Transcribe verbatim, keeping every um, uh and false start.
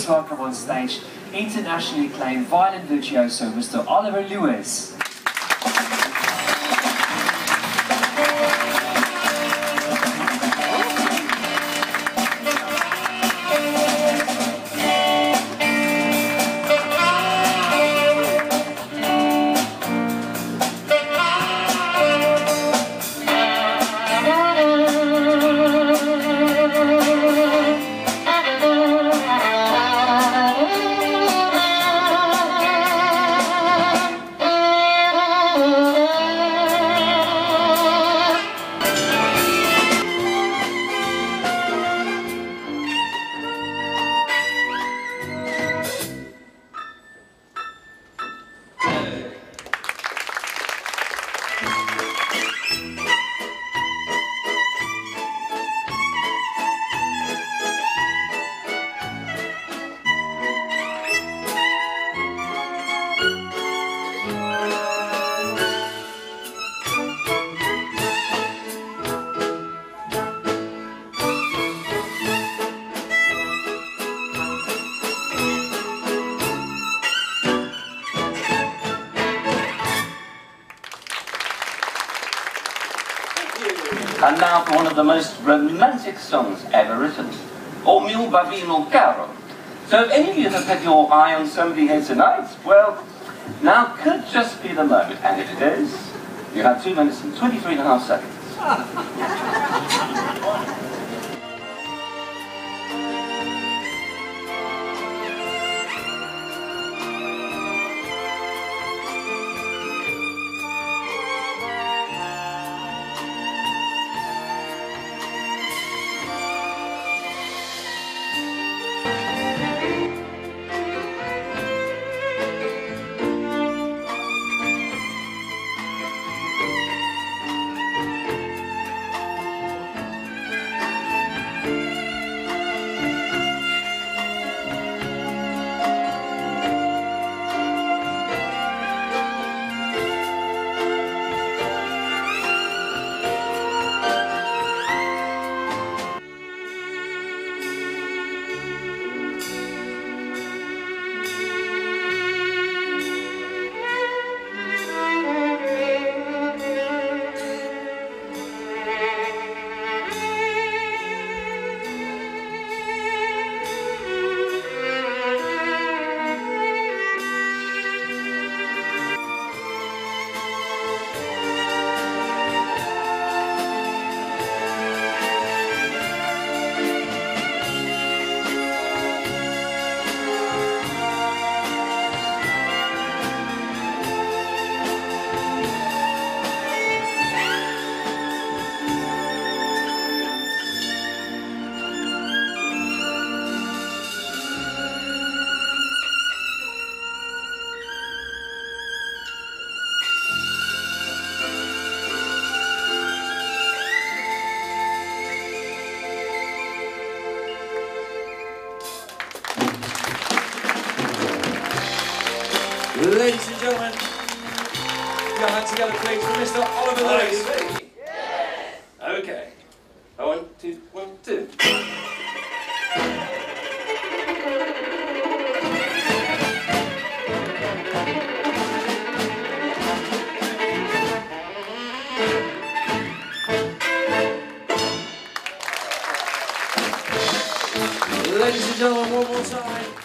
please welcome on stage internationally acclaimed violin virtuoso, Mister Oliver Lewis. And now for one of the most romantic songs ever written, O mio bambino caro. So if any of you have had your eye on somebody here tonight, well, now could just be the moment. And if it is, you have two minutes and twenty-three and a half seconds. Ladies and gentlemen, put your hands together please for Mister Oliver Lewis. Yes. Okay. One, two, one, two. Ladies and gentlemen, one more time.